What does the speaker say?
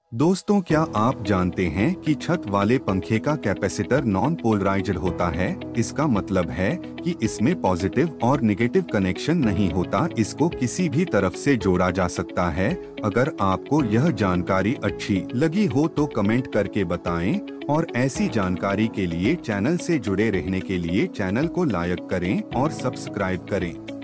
दोस्तों, क्या आप जानते हैं कि छत वाले पंखे का कैपेसिटर नॉन पोलराइज्ड होता है। इसका मतलब है कि इसमें पॉजिटिव और नेगेटिव कनेक्शन नहीं होता। इसको किसी भी तरफ से जोड़ा जा सकता है। अगर आपको यह जानकारी अच्छी लगी हो तो कमेंट करके बताएं और ऐसी जानकारी के लिए चैनल से जुड़े रहने के लिए चैनल को लाइक करें और सब्सक्राइब करें।